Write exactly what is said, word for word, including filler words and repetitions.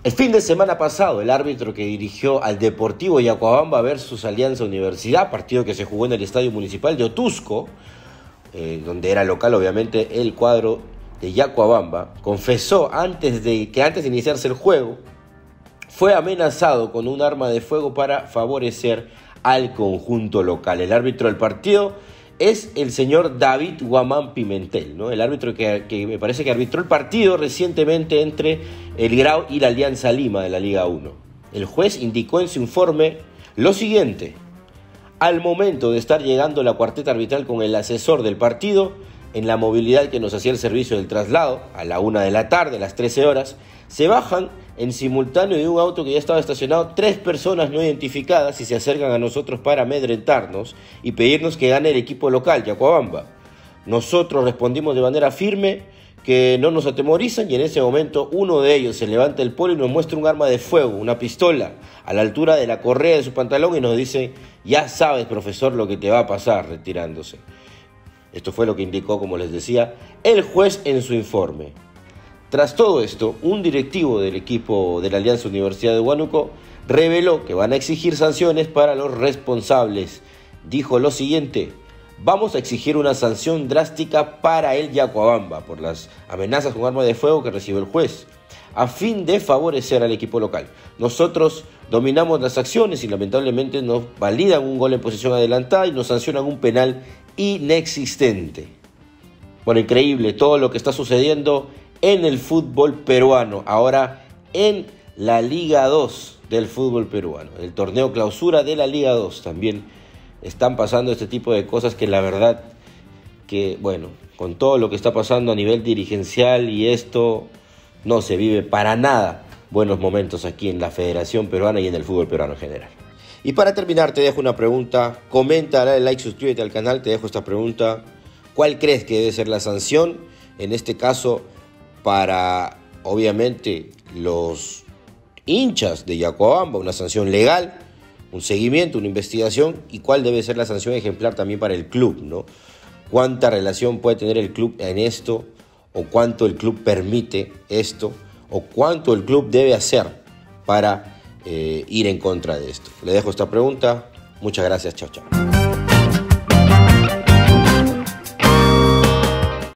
El fin de semana pasado, el árbitro que dirigió al Deportivo Yacuabamba versus Alianza Universidad, partido que se jugó en el Estadio Municipal de Otusco, eh, donde era local obviamente el cuadro de Yacuabamba, confesó antes de, que antes de iniciarse el juego, fue amenazado con un arma de fuego para favorecer al conjunto local. El árbitro del partido es el señor David Guamán Pimentel, ¿no? El árbitro que, que me parece que arbitró el partido recientemente entre el Grau y la Alianza Lima de la Liga uno. El juez indicó en su informe lo siguiente: al momento de estar llegando la cuarteta arbitral con el asesor del partido, en la movilidad que nos hacía el servicio del traslado, a la una de la tarde, a las trece horas, se bajan en simultáneo de un auto que ya estaba estacionado tres personas no identificadas y se acercan a nosotros para amedrentarnos y pedirnos que gane el equipo local, Yacuabamba. Nosotros respondimos de manera firme que no nos atemorizan y en ese momento uno de ellos se levanta el polo y nos muestra un arma de fuego, una pistola, a la altura de la correa de su pantalón y nos dice: ya sabes, profesor, lo que te va a pasar, retirándose. Esto fue lo que indicó, como les decía, el juez en su informe. Tras todo esto, un directivo del equipo de la Alianza Universidad de Huánuco reveló que van a exigir sanciones para los responsables. Dijo lo siguiente: vamos a exigir una sanción drástica para el Yacuabamba por las amenazas con arma de fuego que recibió el juez, a fin de favorecer al equipo local. Nosotros dominamos las acciones y lamentablemente nos validan un gol en posición adelantada y nos sancionan un penal inexistente. Bueno, increíble todo lo que está sucediendo en el fútbol peruano, ahora en la Liga dos del fútbol peruano, el torneo clausura de la Liga dos. También están pasando este tipo de cosas que la verdad que, bueno, con todo lo que está pasando a nivel dirigencial y esto, no se vive para nada buenos momentos aquí en la Federación Peruana y en el fútbol peruano en general. Y para terminar te dejo una pregunta, comenta, dale like, suscríbete al canal, te dejo esta pregunta: ¿cuál crees que debe ser la sanción? En este caso, para, obviamente, los hinchas de Yacuabamba, una sanción legal, un seguimiento, una investigación, y cuál debe ser la sanción ejemplar también para el club, ¿no? ¿Cuánta relación puede tener el club en esto? ¿O cuánto el club permite esto? ¿O cuánto el club debe hacer para eh, ir en contra de esto? Le dejo esta pregunta. Muchas gracias. Chao, chao.